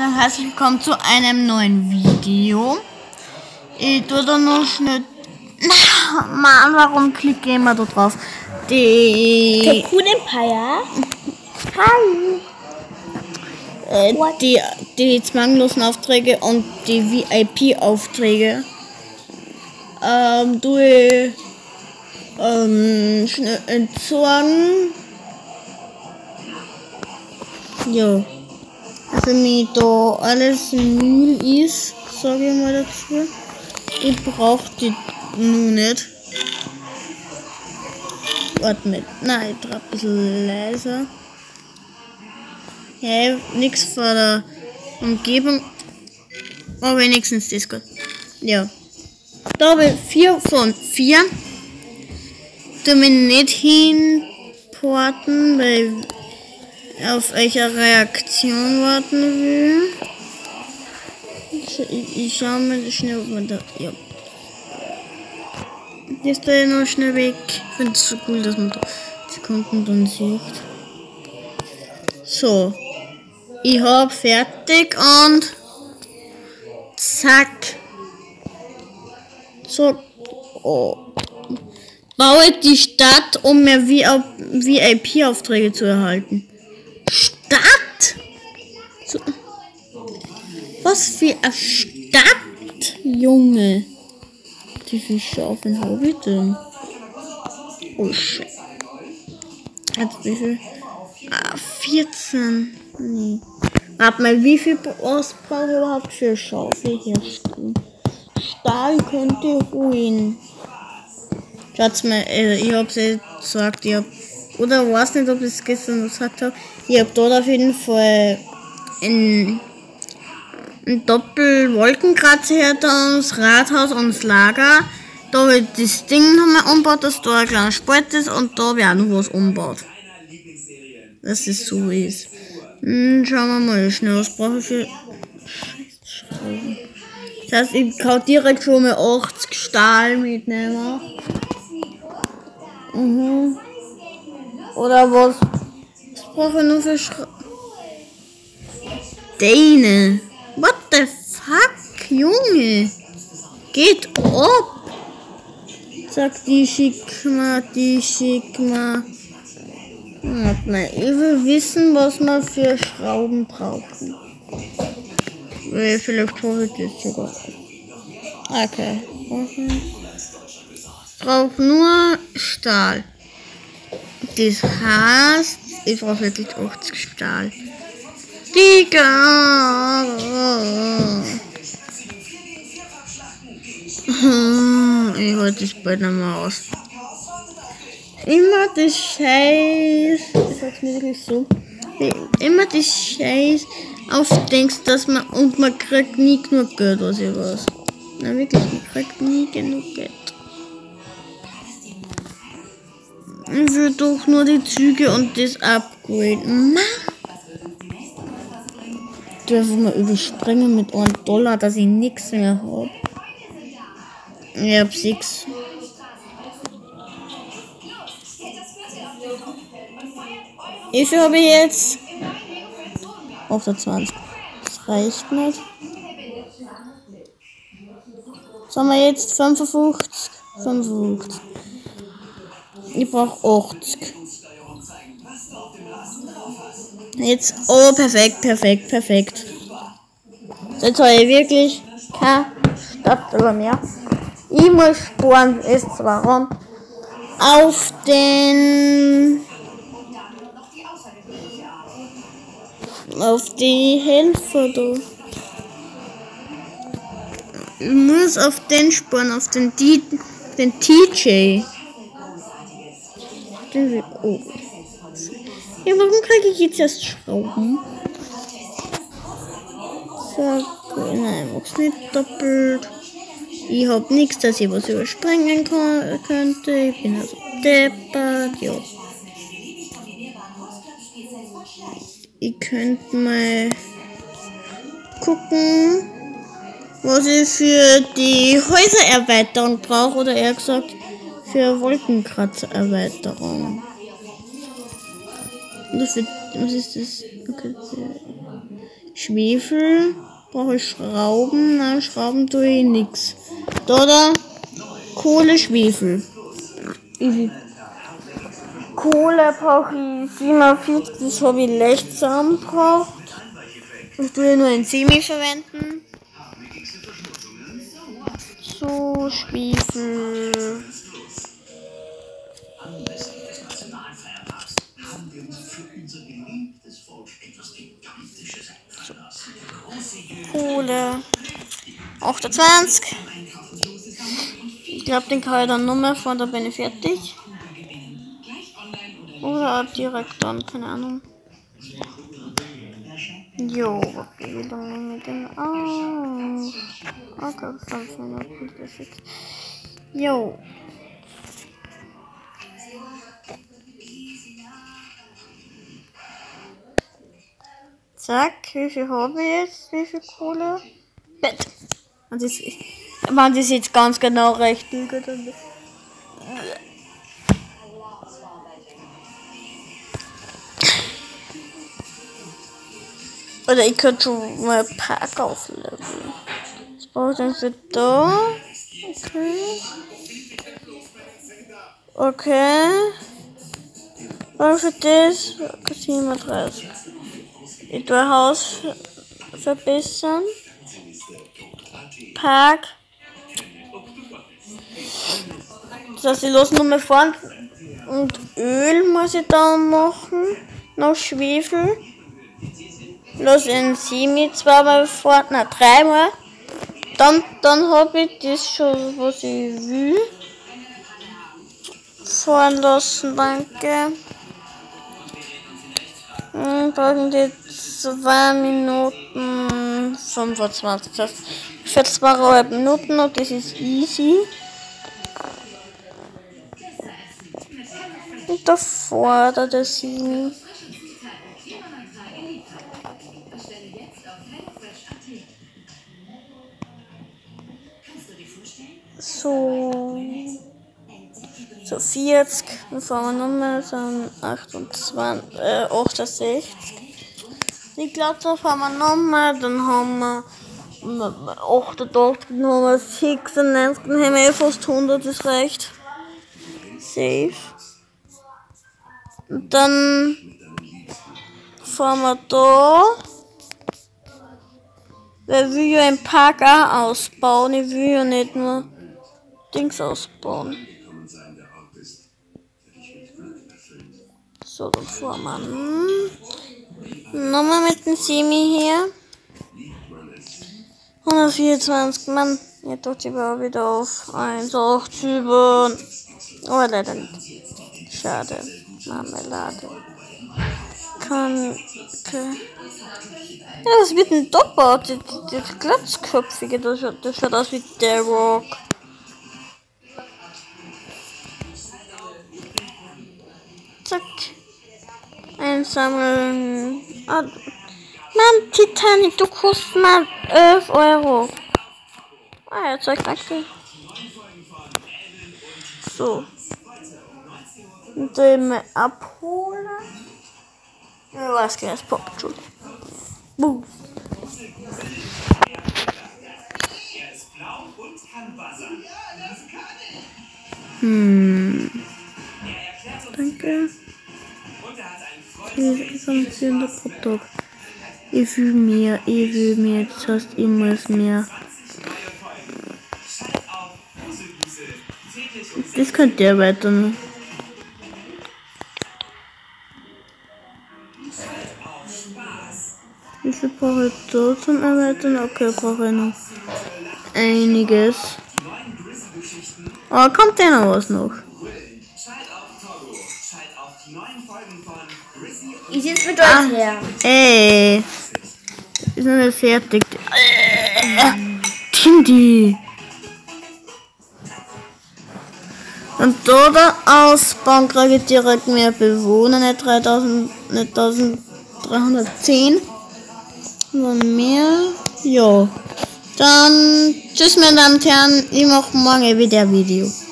Herzlich willkommen zu einem neuen Video. Ich tue da noch schnell. Mann, warum klicke ich immer da drauf? Die Cocoon Empire. Hi. Die zwanglosen Aufträge und die VIP-Aufträge. Schnell entsorgen. Ja. Also mir da alles Müll ist, sage ich mal dazu. Ich brauche die nur nicht. Warte mal. Nein, ich trage ein bisschen leiser. Ja, nichts von der Umgebung. Aber wenigstens das gut. Ja. Da habe ich 4 von 4. Du mich nicht hinporten, weil ich auf welche Reaktion warten will. Ich schaue mal schnell, ob man da. Ja. Das ist da noch schnell weg. Ich finde es so cool, dass man da Sekunden dann sieht. So. Ich habe fertig und zack. So. Oh. Baue die Stadt, um mehr VIP-Aufträge zu erhalten. Stadt? So. Was für eine Stadt, Junge. Wie viele Schafen habe ich denn? Oh shit. Also wie viel? 14. Nee. Warte mal, wie viel brauche ich überhaupt für Schafe herstellen? Stahl könnte ruhen. Schaut mal, ich hab's ja gesagt, oder weiß nicht, ob ich es gestern gesagt habe. Ich hab dort auf jeden Fall ein Doppel-Wolkenkratzer her, da das Rathaus und das Lager. Da habe ich das Ding nochmal umgebaut, dass da ein kleiner Spalt ist und da habe ich auch noch was umgebaut. Dass es so ist. Schauen wir mal schnell, was brauche ich für Schrauben. Das heißt, ich kann direkt schon mal 80 Stahl mitnehmen. Oder was brauche ich noch für Schrauben? Deine. What the fuck, Junge? Geht ab. Sag, die schick mal. Warte mal, ich will wissen, was wir für Schrauben brauchen. Vielleicht brauche ich das sogar. Okay. Ich brauche nur Stahl. Das heißt, ich brauche wirklich 80 Stahl. Digga! Ich halte das bald noch mal aus. Immer das Scheiß. Ich sag's mir wirklich so. Immer das Scheiß aufdenkst, dass man. Und man kriegt nie genug Geld, was ich weiß. Na wirklich, man kriegt nie genug Geld. Ich will doch nur die Züge und das upgraden. Mann! Ich darf mal überspringen mit $1, dass ich nichts mehr habe. Ich hab 6. Wie viel habe ich jetzt? 28. Das reicht nicht. Sagen wir jetzt 55. 55. Ich brauche 80. Jetzt, oh, perfekt. Jetzt habe ich wirklich keine Stadt mehr. Ich muss sparen, ist warum. Auf die Helfer da. Ich muss auf den sparen, auf den TJ. Oh. Ja, warum kriege ich jetzt erst Schrauben? So, nein, mach's nicht doppelt. Ich hab nichts, dass ich was überspringen könnte. Ich bin also deppert, ja. Ich könnte mal gucken, was ich für die Häusererweiterung brauche, oder eher gesagt für Wolkenkratzererweiterung. Was ist das? Okay. Schwefel. Brauche ich Schrauben? Nein, Schrauben tue ich nix. Oder Kohle, Schwefel. Easy. Kohle brauche ich 47, das habe ich leicht zusammengebracht. Das tue ich nur in Semi verwenden. So, Schwefel. Kohle. 28. Ich glaube, den kann ich dann nur mehr fahren, da bin ich fertig. Oder direkt dann, keine Ahnung. Jo, wie lange mit dem auf? Okay, 5 Minuten, das ist. Jo. Zack, wie viel habe ich jetzt? Wie viel Kohle? Bett. Und das ist jetzt ganz genau recht. Oder ich könnte schon mal Park aufleveln. Was brauche ich denn für da? Okay. Okay. Was für das? 37. Ich tue Haus verbessern. Park. Das heißt, ich lasse nochmal fahren. Und Öl muss ich dann machen. Noch Schwefel. Lass in Semi zweimal fahren. Nein, dreimal. Dann habe ich das schon, was ich will. Fahren lassen, danke. Brauchen die 2 Minuten 25. Das heißt, für 2,5 Minuten und das ist easy. Und davor da der Semi. So 40, dann fahren wir nochmal, dann 68. Ich glaube, da fahren wir nochmal, dann haben wir 88, dann haben wir 96, dann haben wir fast 100, das reicht. Safe. Und dann fahren wir da. Weil ich will ja im Park auch ausbauen, ich will ja nicht nur Dings ausbauen. So, dann fahren wir nochmal mit dem Semi hier. 124, Mann. Jetzt tut sie aber wieder auf 187. Aber leider nicht. Schade. Marmelade. Okay. Ja, das wird ein Doppel. Das Glatzköpfige, das schaut aus wie der Rock. Zack. Einsammeln. Ah, Mann, Titanic, du kostet mal 11 Euro. Ah ja, Zeug, danke. So. Und den mal abholen. Ja, was geht jetzt? Pop, schon. Boom. Danke. Funktionierender Produkt. Ich will mehr, jetzt hast du immer mehr. Das könnt ihr erweitern. Wie viel brauche ich da zum Erweitern? Okay, brauche ich noch einiges. Aber kommt denn noch was noch? Ich sitze mit euch her. Ey. Wir sind nicht fertig. Tindy. Und da ausbauen kriege ich direkt mehr Bewohner, nicht 1310. Und mehr. Ja. Dann tschüss meine Damen und Herren, ich mache morgen wieder ein Video.